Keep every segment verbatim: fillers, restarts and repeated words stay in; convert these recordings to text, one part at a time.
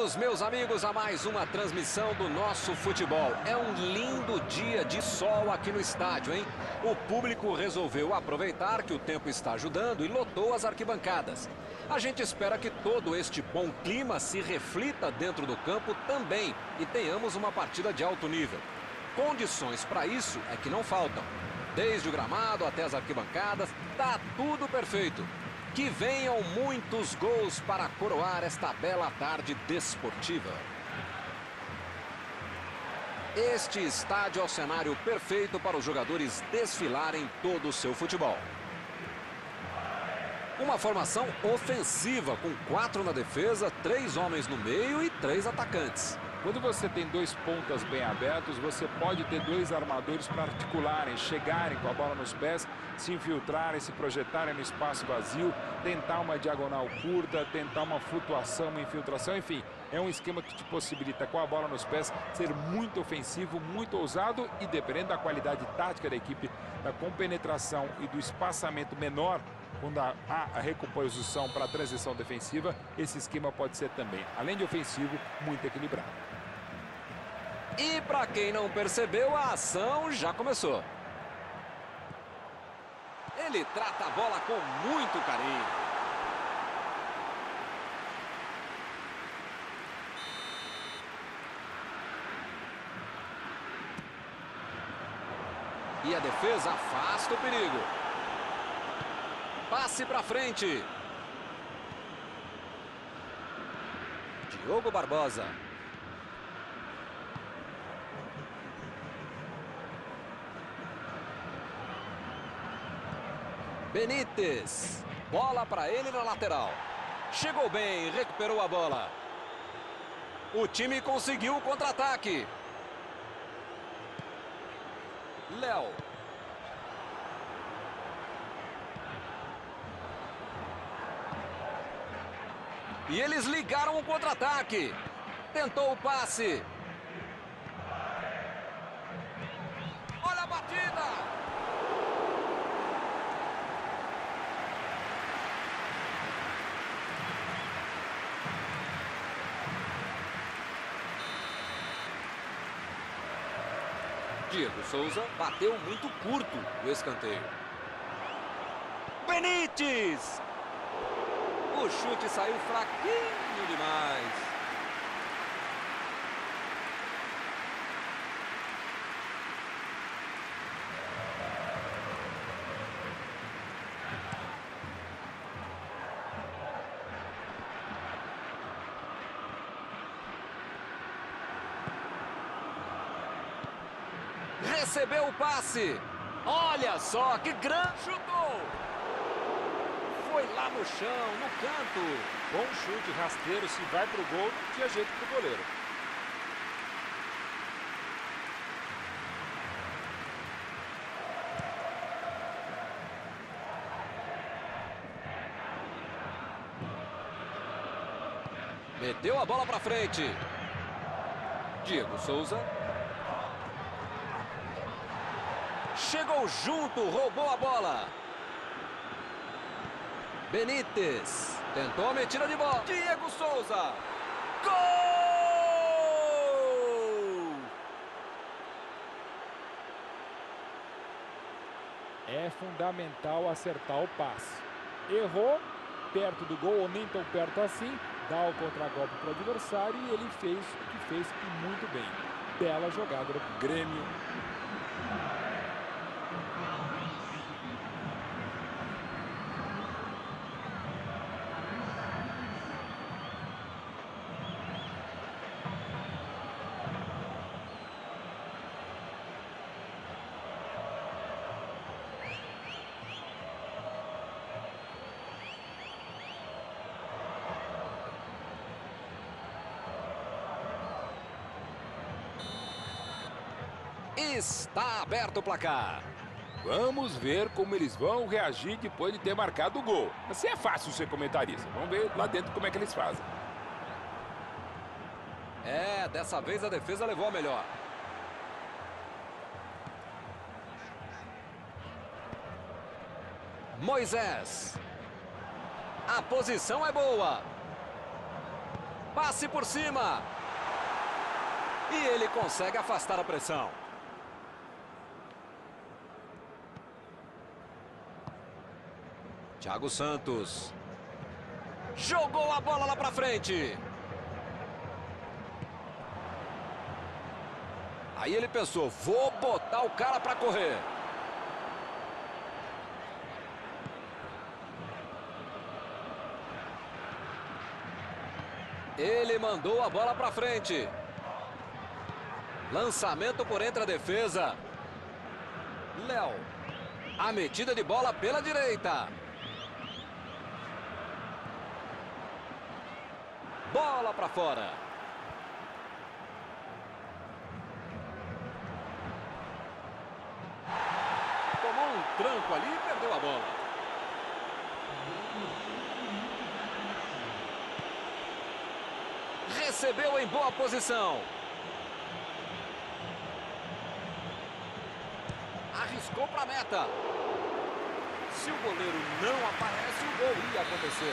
Bem-vindos, meus amigos, a mais uma transmissão do nosso futebol. É um lindo dia de sol aqui no estádio, hein? O público resolveu aproveitar que o tempo está ajudando e lotou as arquibancadas. A gente espera que todo este bom clima se reflita dentro do campo também e tenhamos uma partida de alto nível. Condições para isso é que não faltam. Desde o gramado até as arquibancadas, tá tudo perfeito. Que venham muitos gols para coroar esta bela tarde desportiva. Este estádio é o cenário perfeito para os jogadores desfilarem todo o seu futebol. Uma formação ofensiva, com quatro na defesa, três homens no meio e três atacantes. Quando você tem dois pontas bem abertos, você pode ter dois armadores para articularem, chegarem com a bola nos pés, se infiltrarem, se projetarem no espaço vazio, tentar uma diagonal curta, tentar uma flutuação, uma infiltração, enfim. É um esquema que te possibilita, com a bola nos pés, ser muito ofensivo, muito ousado e, dependendo da qualidade tática da equipe, da compenetração e do espaçamento menor, quando há a recomposição para a transição defensiva, esse esquema pode ser também, além de ofensivo, muito equilibrado. E para quem não percebeu, a ação já começou. Ele trata a bola com muito carinho. E a defesa afasta o perigo. Passe para frente. Diogo Barbosa. Benítez. Bola para ele na lateral. Chegou bem, recuperou a bola. O time conseguiu o contra-ataque. Léo. E eles ligaram o contra-ataque. Tentou o passe. Olha a batida. Diego Souza bateu muito curto o escanteio. Benítez. O chute saiu fraquinho demais. Recebeu o passe. Olha só que grande chutou. Foi lá no chão, no canto. Bom chute rasteiro, se vai pro gol, não tinha jeito pro goleiro. Meteu a bola pra frente. Diego Souza. Chegou junto, roubou a bola. Benítez. Tentou a metida de bola. Diego Souza. Gol! É fundamental acertar o passe. Errou, perto do gol ou nem tão perto assim, dá o contragolpe para o adversário e ele fez o que fez e muito bem. Bela jogada do Grêmio. Está aberto o placar. Vamos ver como eles vão reagir depois de ter marcado o gol. Assim é fácil ser comentarista. Vamos ver lá dentro como é que eles fazem. É, dessa vez a defesa levou a melhor. Moisés. A posição é boa. Passe por cima. E ele consegue afastar a pressão. Thiago Santos. Jogou a bola lá pra frente. Aí ele pensou, vou botar o cara pra correr. Ele mandou a bola pra frente. Lançamento por entre a defesa. Léo. A metida de bola pela direita. Bola pra fora. Tomou um tranco ali e perdeu a bola. Recebeu em boa posição. Arriscou para a meta. Se o goleiro não aparece, o gol ia acontecer.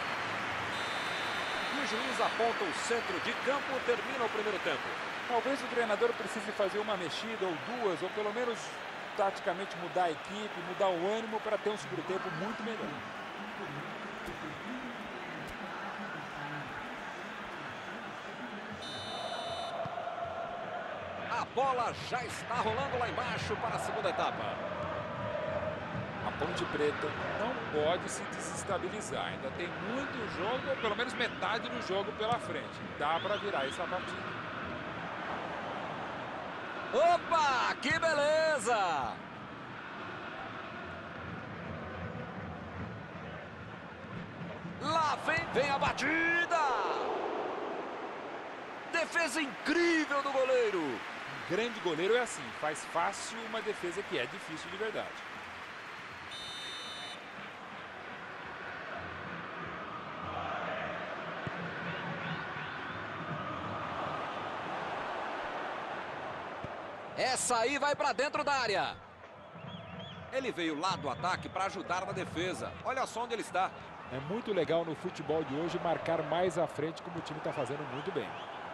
E o juiz aponta o centro de campo, termina o primeiro tempo. Talvez o treinador precise fazer uma mexida ou duas, ou pelo menos taticamente mudar a equipe, mudar o ânimo para ter um segundo tempo muito melhor. A bola já está rolando lá embaixo para a segunda etapa. A Ponte Preta não pode se desestabilizar. Ainda tem muito jogo, ou pelo menos metade do jogo pela frente. Dá para virar essa partida. Opa, que beleza! Lá vem, vem a batida! Defesa incrível do goleiro! Um grande goleiro é assim, faz fácil uma defesa que é difícil de verdade. Essa aí vai para dentro da área. Ele veio lá do ataque para ajudar na defesa. Olha só onde ele está. É muito legal no futebol de hoje marcar mais à frente, como o time está fazendo muito bem.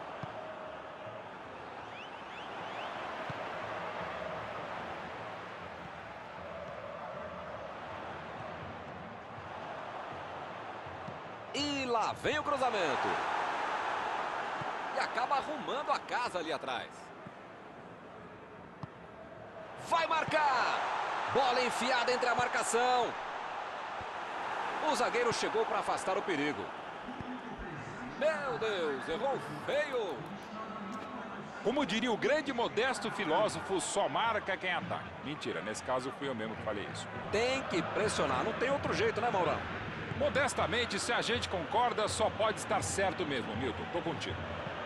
E lá vem o cruzamento. E acaba arrumando a casa ali atrás. Vai marcar. Bola enfiada entre a marcação. O zagueiro chegou para afastar o perigo. Meu Deus, errou feio. Como diria o grande e modesto filósofo, só marca quem ataca. Mentira, nesse caso fui eu mesmo que falei isso. Tem que pressionar, não tem outro jeito, né, Maurão? Modestamente, se a gente concorda, só pode estar certo mesmo, Milton. Tô contigo.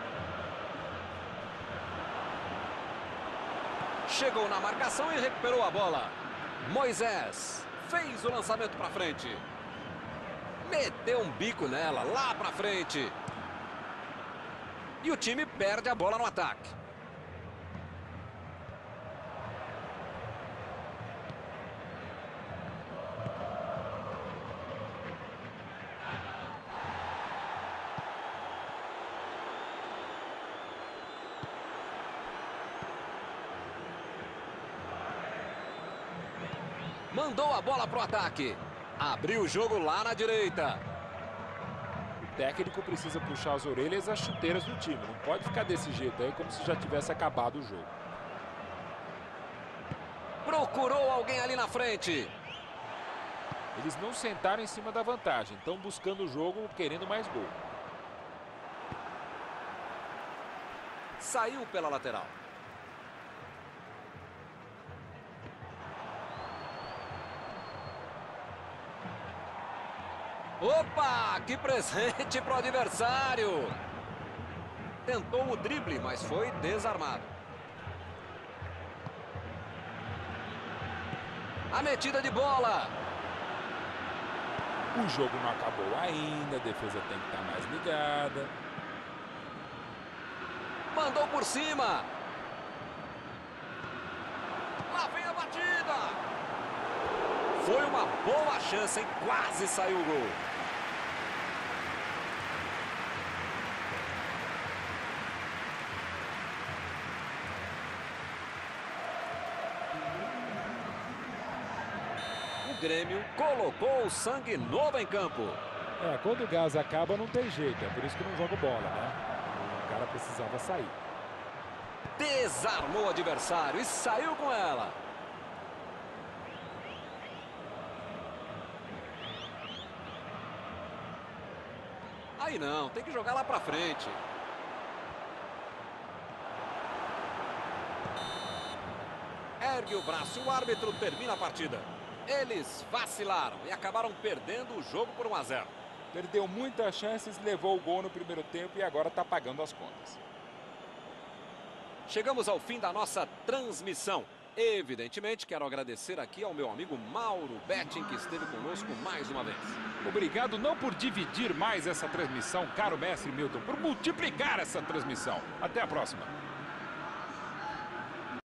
Chegou na marcação e recuperou a bola. Moisés fez o lançamento para frente. Meteu um bico nela, lá para frente. E o time perde a bola no ataque. Mandou a bola para o ataque. Abriu o jogo lá na direita. O técnico precisa puxar as orelhas e as chuteiras do time. Não pode ficar desse jeito aí, como se já tivesse acabado o jogo. Procurou alguém ali na frente. Eles não sentaram em cima da vantagem. Estão buscando o jogo, querendo mais gol. Saiu pela lateral. Opa, que presente para o adversário. Tentou o drible, mas foi desarmado. A metida de bola. O jogo não acabou ainda, a defesa tem que estar mais ligada. Mandou por cima. Lá vem a batida. Foi uma boa chance, hein? Quase saiu o gol. Grêmio colocou o sangue novo em campo. É, quando o gás acaba não tem jeito, é por isso que não jogo bola, né? O cara precisava sair. Desarmou o adversário e saiu com ela. Aí não, tem que jogar lá pra frente. Ergue o braço, o árbitro termina a partida. Eles vacilaram e acabaram perdendo o jogo por um a zero. Perdeu muitas chances, levou o gol no primeiro tempo e agora está pagando as contas. Chegamos ao fim da nossa transmissão. Evidentemente, quero agradecer aqui ao meu amigo Mauro Betting, que esteve conosco mais uma vez. Obrigado não por dividir mais essa transmissão, caro mestre Milton, por multiplicar essa transmissão. Até a próxima.